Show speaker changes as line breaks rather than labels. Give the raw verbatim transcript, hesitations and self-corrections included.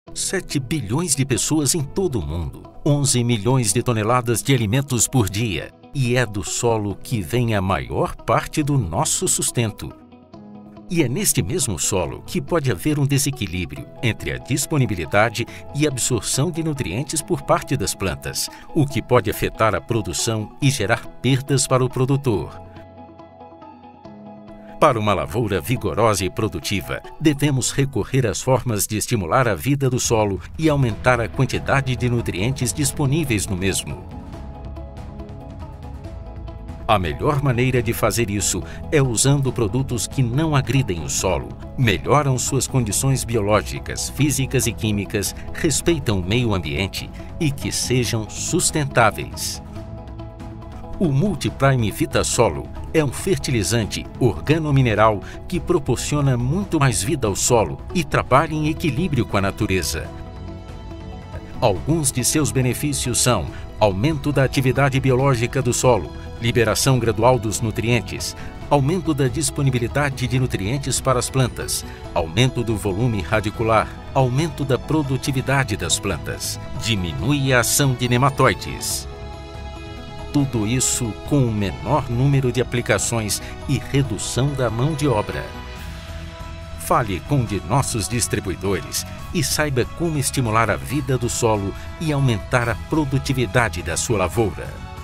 sete bilhões de pessoas em todo o mundo, onze milhões de toneladas de alimentos por dia. E é do solo que vem a maior parte do nosso sustento. E é neste mesmo solo que pode haver um desequilíbrio entre a disponibilidade e absorção de nutrientes por parte das plantas, o que pode afetar a produção e gerar perdas para o produtor. Para uma lavoura vigorosa e produtiva, devemos recorrer às formas de estimular a vida do solo e aumentar a quantidade de nutrientes disponíveis no mesmo. A melhor maneira de fazer isso é usando produtos que não agridem o solo, melhoram suas condições biológicas, físicas e químicas, respeitam o meio ambiente e que sejam sustentáveis. O Multiprime Vitasolo é um fertilizante organomineral que proporciona muito mais vida ao solo e trabalha em equilíbrio com a natureza. Alguns de seus benefícios são aumento da atividade biológica do solo, liberação gradual dos nutrientes, aumento da disponibilidade de nutrientes para as plantas, aumento do volume radicular, aumento da produtividade das plantas, diminui a ação de nematóides. Tudo isso com o menor número de aplicações e redução da mão de obra. Fale com um de nossos distribuidores e saiba como estimular a vida do solo e aumentar a produtividade da sua lavoura.